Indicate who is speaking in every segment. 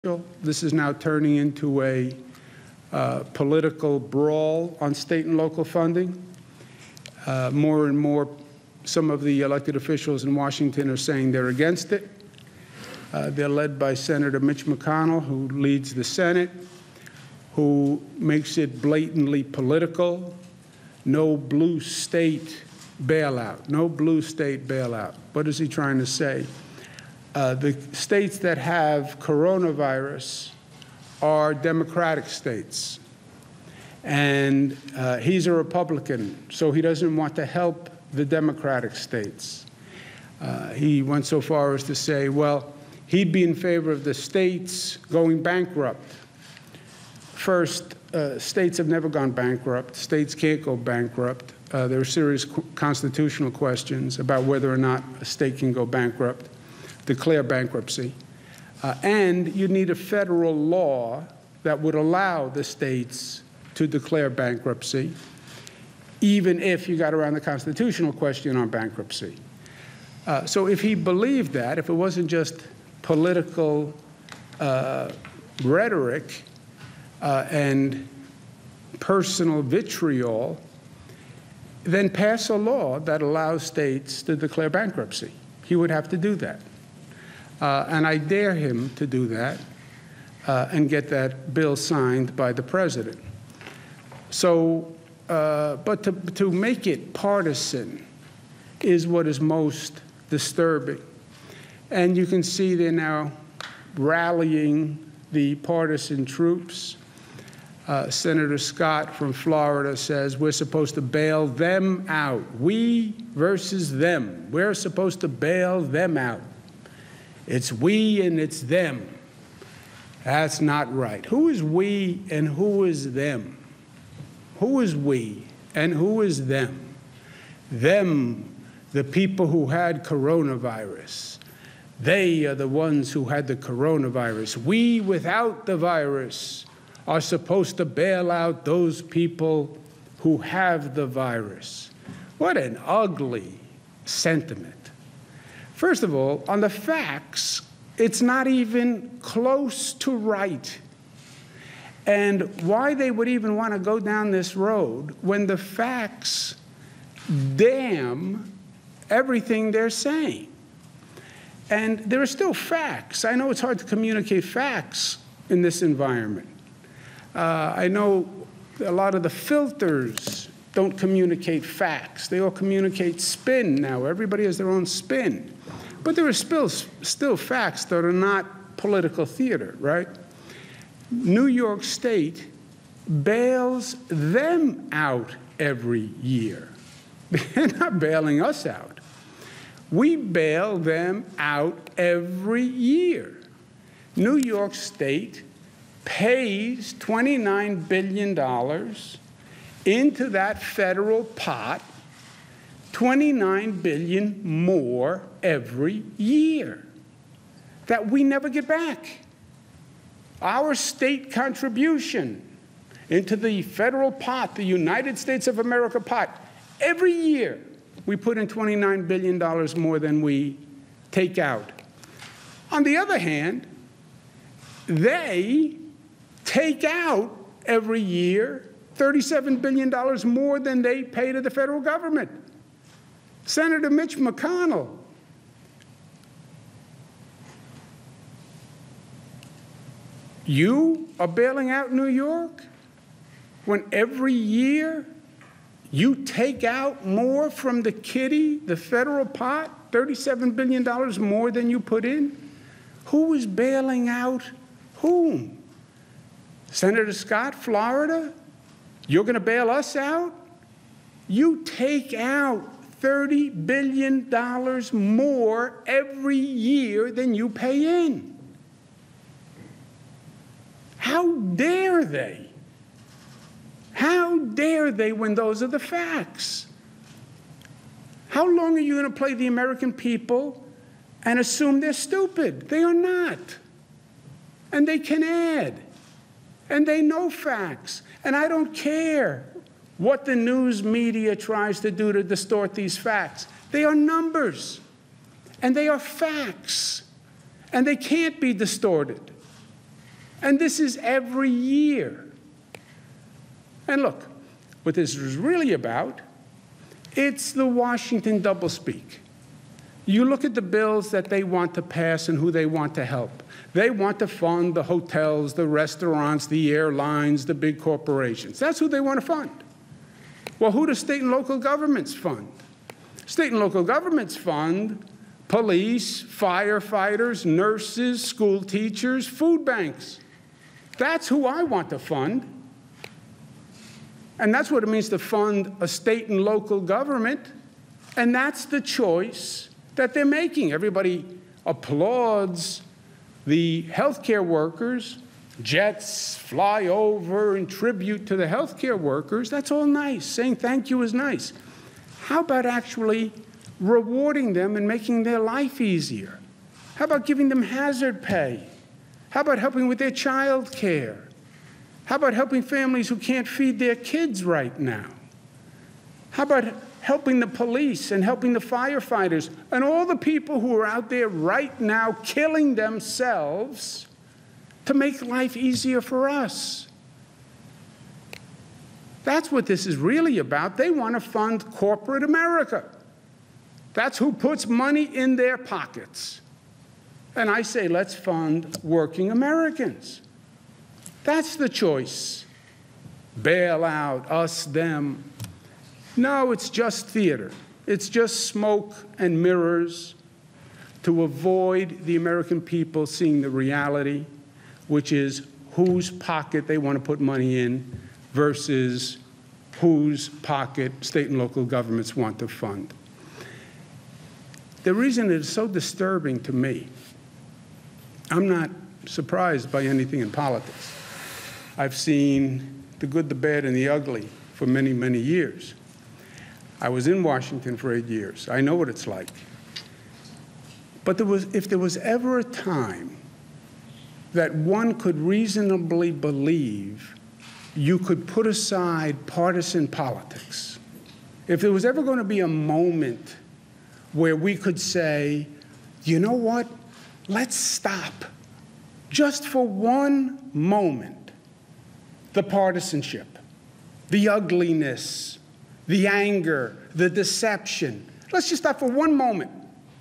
Speaker 1: This is now turning into a political brawl on state and local funding. More and more, some of the elected officials in Washington are saying they're against it. They're led by Senator Mitch McConnell, who leads the Senate, who makes it blatantly political. No blue state bailout. No blue state bailout. What is he trying to say? The states that have coronavirus are Democratic states. And he's a Republican, so he doesn't want to help the Democratic states. He went so far as to say, well, he'd be in favor of the states going bankrupt. First, states have never gone bankrupt. States can't go bankrupt. There are serious constitutional questions about whether or not a state can go bankrupt, declare bankruptcy. And you need a federal law that would allow the states to declare bankruptcy, even if you got around the constitutional question on bankruptcy. So if he believed that, if it wasn't just political rhetoric and personal vitriol, then pass a law that allows states to declare bankruptcy. He would have to do that. And I dare him to do that and get that bill signed by the president. So, but to make it partisan is what is most disturbing. And you can see they're now rallying the partisan troops. Senator Scott from Florida says we're supposed to bail them out. We versus them. We're supposed to bail them out. It's we and it's them. That's not right. Who is we and who is them? Who is we and who is them? Them, the people who had coronavirus. They are the ones who had the coronavirus. We, without the virus, are supposed to bail out those people who have the virus. What an ugly sentiment. First of all, on the facts, it's not even close to right. And why they would even want to go down this road when the facts damn everything they're saying. And there are still facts. I know it's hard to communicate facts in this environment. I know a lot of the filters don't communicate facts. They all communicate spin now. Everybody has their own spin. But there are still facts that are not political theater, right? New York State bails them out every year. They're not bailing us out. We bail them out every year. New York State pays $29 billion into that federal pot, $29 billion more every year that we never get back. Our state contribution into the federal pot, the United States of America pot, every year we put in $29 billion more than we take out. On the other hand, they take out every year $37 billion more than they pay to the federal government. Senator Mitch McConnell, you are bailing out New York when every year you take out more from the kitty, the federal pot, $37 billion more than you put in? Who is bailing out whom? Senator Scott, Florida? You're going to bail us out? You take out $30 billion more every year than you pay in. How dare they? How dare they when those are the facts? How long are you going to play the American people and assume they're stupid? They are not. And they can add. And they know facts. And I don't care what the news media tries to do to distort these facts. They are numbers. And they are facts. And they can't be distorted. And this is every year. And look, what this is really about, it's the Washington doublespeak. You look at the bills that they want to pass and who they want to help. They want to fund the hotels, the restaurants, the airlines, the big corporations. That's who they want to fund. Well, who do state and local governments fund? State and local governments fund police, firefighters, nurses, school teachers, food banks. That's who I want to fund. And that's what it means to fund a state and local government. And that's the choice that they're making. Everybody applauds the healthcare workers. Jets fly over in tribute to the healthcare workers. That's all nice. Saying thank you is nice. How about actually rewarding them and making their life easier? How about giving them hazard pay? How about helping with their child care? How about helping families who can't feed their kids right now? How about helping the police and helping the firefighters and all the people who are out there right now killing themselves to make life easier for us? That's what this is really about. They want to fund corporate America. That's who puts money in their pockets. And I say, let's fund working Americans. That's the choice. Bailout, us, them. No, it's just theater. It's just smoke and mirrors to avoid the American people seeing the reality, which is whose pocket they want to put money in versus whose pocket state and local governments want to fund. The reason it is so disturbing to me, I'm not surprised by anything in politics. I've seen the good, the bad, and the ugly for many, many years. I was in Washington for 8 years. I know what it's like. But if there was ever a time that one could reasonably believe you could put aside partisan politics, if there was ever going to be a moment where we could say, you know what, let's stop, just for one moment, the partisanship, the ugliness, the anger, the deception. Let's just stop for one moment.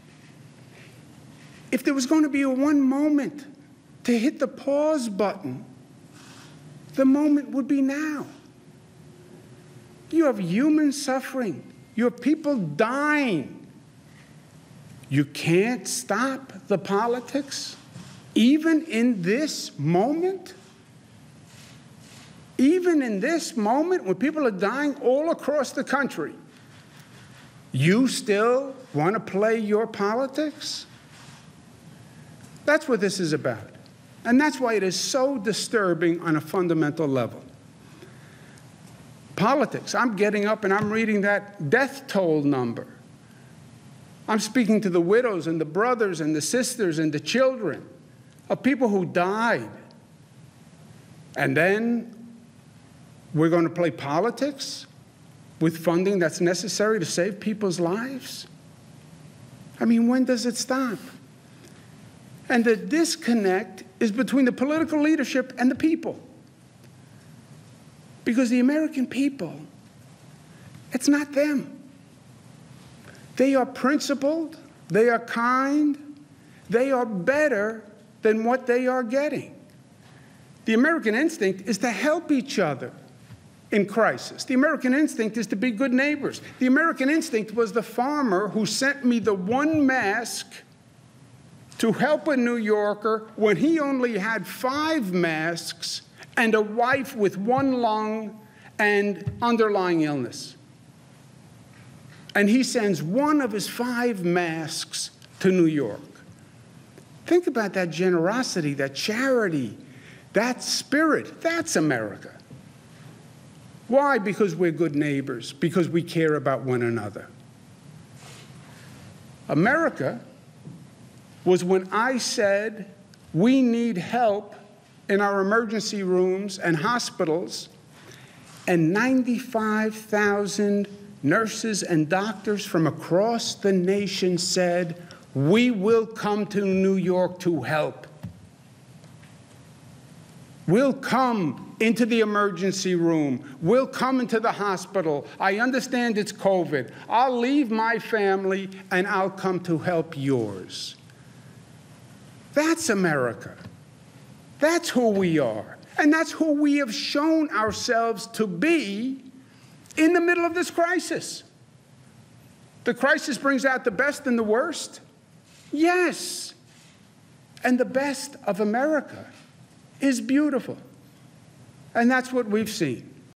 Speaker 1: If there was going to be a one moment to hit the pause button, the moment would be now. You have human suffering. You have people dying. You can't stop the politics, even in this moment? Even in this moment when people are dying all across the country, you still want to play your politics? That's what this is about. And that's why it is so disturbing on a fundamental level. Politics, I'm getting up and I'm reading that death toll number. I'm speaking to the widows and the brothers and the sisters and the children of people who died. And then we're going to play politics with funding that's necessary to save people's lives? I mean, when does it stop? And the disconnect is between the political leadership and the people. Because the American people, it's not them. They are principled, they are kind, they are better than what they are getting. The American instinct is to help each other in crisis. The American instinct is to be good neighbors. The American instinct was the farmer who sent me the one mask to help a New Yorker when he only had 5 masks and a wife with 1 lung and underlying illness. And he sends 1 of his 5 masks to New York. Think about that generosity, that charity, that spirit. That's America. Why? Because we're good neighbors, because we care about one another. America was when I said we need help in our emergency rooms and hospitals, and 95,000 nurses and doctors from across the nation said, we will come to New York to help. We'll come into the emergency room. We'll come into the hospital. I understand it's COVID. I'll leave my family and I'll come to help yours. That's America. That's who we are. And that's who we have shown ourselves to be in the middle of this crisis. The crisis brings out the best and the worst. Yes. And the best of America is beautiful. And that's what we've seen.